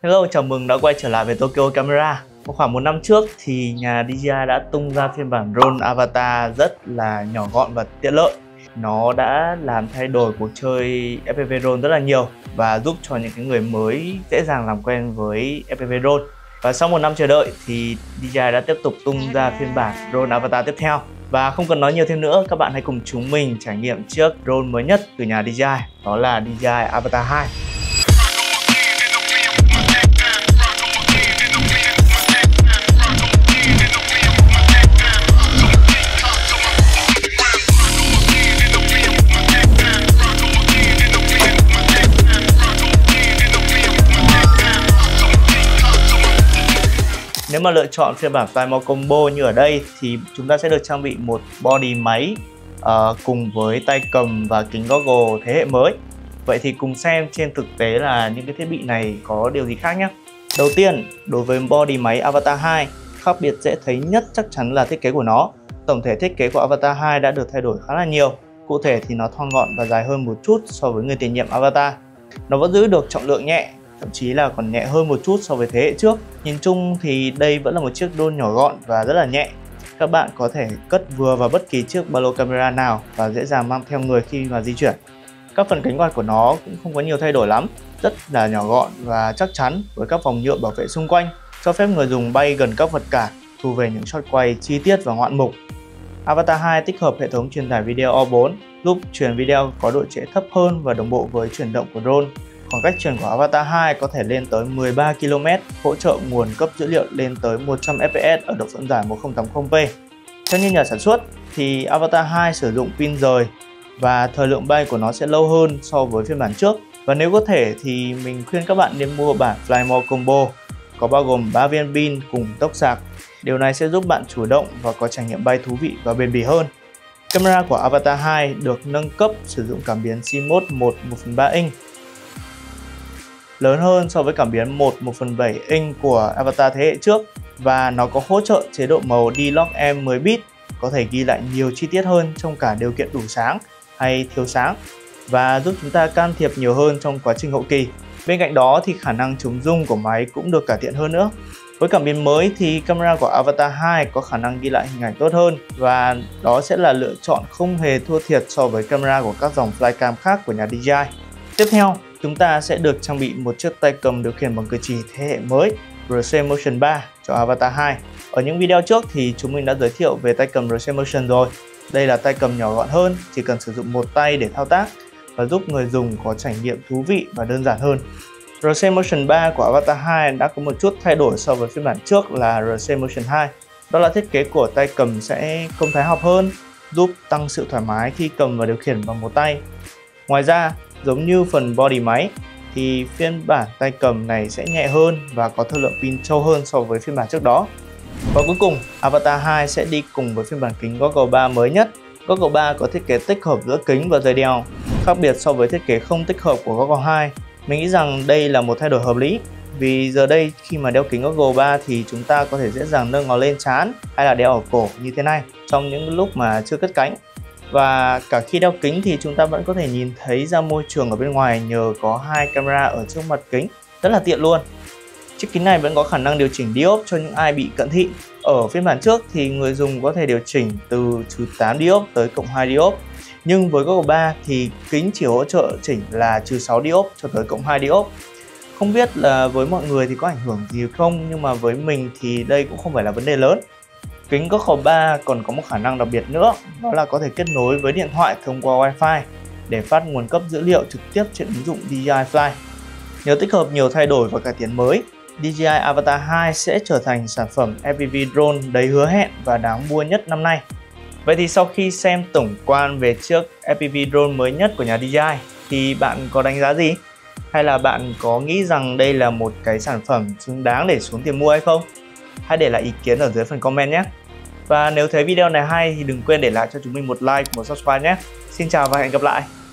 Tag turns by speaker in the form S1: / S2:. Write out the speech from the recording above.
S1: Hello, chào mừng đã quay trở lại với Tokyo Camera. Khoảng một năm trước thì nhà DJI đã tung ra phiên bản drone Avatar rất là nhỏ gọn và tiện lợi. Nó đã làm thay đổi cuộc chơi FPV drone rất là nhiều và giúp cho những người mới dễ dàng làm quen với FPV drone. Và sau một năm chờ đợi thì DJI đã tiếp tục tung ra phiên bản drone Avatar tiếp theo. Và không cần nói nhiều thêm nữa, các bạn hãy cùng chúng mình trải nghiệm chiếc drone mới nhất từ nhà DJI, đó là DJI Avatar 2. Nếu mà lựa chọn phiên bản Fly More Combo như ở đây thì chúng ta sẽ được trang bị một body máy cùng với tay cầm và kính goggle thế hệ mới. Vậy thì cùng xem trên thực tế là những cái thiết bị này có điều gì khác nhé. Đầu tiên, đối với body máy Avatar 2, khác biệt dễ thấy nhất chắc chắn là thiết kế của nó. Tổng thể thiết kế của Avatar 2 đã được thay đổi khá là nhiều. Cụ thể thì nó thon gọn và dài hơn một chút so với người tiền nhiệm Avatar. Nó vẫn giữ được trọng lượng nhẹ, thậm chí là còn nhẹ hơn một chút so với thế hệ trước. Nhìn chung thì đây vẫn là một chiếc drone nhỏ gọn và rất là nhẹ. Các bạn có thể cất vừa vào bất kỳ chiếc ba lô camera nào và dễ dàng mang theo người khi mà di chuyển. Các phần cánh quạt của nó cũng không có nhiều thay đổi lắm, rất là nhỏ gọn và chắc chắn với các vòng nhựa bảo vệ xung quanh, cho phép người dùng bay gần các vật cản, thu về những shot quay chi tiết và ngoạn mục. Avatar 2 tích hợp hệ thống truyền tải video O4, giúp truyền video có độ trễ thấp hơn và đồng bộ với chuyển động của drone. Khoảng cách truyền của Avatar 2 có thể lên tới 13 km, hỗ trợ nguồn cấp dữ liệu lên tới 100 fps ở độ phân giải 1080p. Theo như nhà sản xuất thì Avatar 2 sử dụng pin rời và thời lượng bay của nó sẽ lâu hơn so với phiên bản trước. Và nếu có thể thì mình khuyên các bạn nên mua bản Fly More Combo, có bao gồm 3 viên pin cùng tốc sạc. Điều này sẽ giúp bạn chủ động và có trải nghiệm bay thú vị và bền bỉ hơn. Camera của Avatar 2 được nâng cấp sử dụng cảm biến CMOS 1/3 inch, lớn hơn so với cảm biến 1/7 inch của Avatar thế hệ trước, và nó có hỗ trợ chế độ màu D-Log M 10 bit, có thể ghi lại nhiều chi tiết hơn trong cả điều kiện đủ sáng hay thiếu sáng và giúp chúng ta can thiệp nhiều hơn trong quá trình hậu kỳ. Bên cạnh đó thì khả năng chống rung của máy cũng được cải thiện hơn nữa. Với cảm biến mới thì camera của Avatar 2 có khả năng ghi lại hình ảnh tốt hơn, và đó sẽ là lựa chọn không hề thua thiệt so với camera của các dòng flycam khác của nhà DJI. Tiếp theo, chúng ta sẽ được trang bị một chiếc tay cầm điều khiển bằng cử chỉ thế hệ mới RC Motion 3 cho Avatar 2. Ở những video trước thì chúng mình đã giới thiệu về tay cầm RC Motion rồi. Đây là tay cầm nhỏ gọn hơn, chỉ cần sử dụng một tay để thao tác và giúp người dùng có trải nghiệm thú vị và đơn giản hơn. RC Motion 3 của Avatar 2 đã có một chút thay đổi so với phiên bản trước là RC Motion 2. Đó là thiết kế của tay cầm sẽ công thái học hơn, giúp tăng sự thoải mái khi cầm và điều khiển bằng một tay. Ngoài ra, giống như phần body máy thì phiên bản tay cầm này sẽ nhẹ hơn và có thời lượng pin trâu hơn so với phiên bản trước đó. Và cuối cùng, Avatar 2 sẽ đi cùng với phiên bản kính Goggle 3 mới nhất. Goggle 3 có thiết kế tích hợp giữa kính và dây đeo, khác biệt so với thiết kế không tích hợp của Goggle 2. Mình nghĩ rằng đây là một thay đổi hợp lý, vì giờ đây khi mà đeo kính Goggle 3 thì chúng ta có thể dễ dàng nâng nó lên trán hay là đeo ở cổ như thế này trong những lúc mà chưa cất cánh. Và cả khi đeo kính thì chúng ta vẫn có thể nhìn thấy ra môi trường ở bên ngoài nhờ có hai camera ở trước mặt kính, rất là tiện luôn. Chiếc kính này vẫn có khả năng điều chỉnh diop cho những ai bị cận thị. Ở phiên bản trước thì người dùng có thể điều chỉnh từ -8 diop tới +2 diop. Nhưng với Goggle 3 thì kính chỉ hỗ trợ chỉnh là -6 diop cho tới +2 diop. Không biết là với mọi người thì có ảnh hưởng gì không, nhưng mà với mình thì đây cũng không phải là vấn đề lớn. Kính Goggle 3 còn có một khả năng đặc biệt nữa, đó là có thể kết nối với điện thoại thông qua Wi-Fi để phát nguồn cấp dữ liệu trực tiếp trên ứng dụng DJI Fly. Nhờ tích hợp nhiều thay đổi và cải tiến mới, DJI Avatar 2 sẽ trở thành sản phẩm FPV drone đầy hứa hẹn và đáng mua nhất năm nay. Vậy thì sau khi xem tổng quan về chiếc FPV drone mới nhất của nhà DJI thì bạn có đánh giá gì? Hay là bạn có nghĩ rằng đây là một cái sản phẩm xứng đáng để xuống tiền mua hay không? Hãy để lại ý kiến ở dưới phần comment nhé. Và nếu thấy video này hay thì đừng quên để lại cho chúng mình một like, một subscribe nhé. Xin chào và hẹn gặp lại.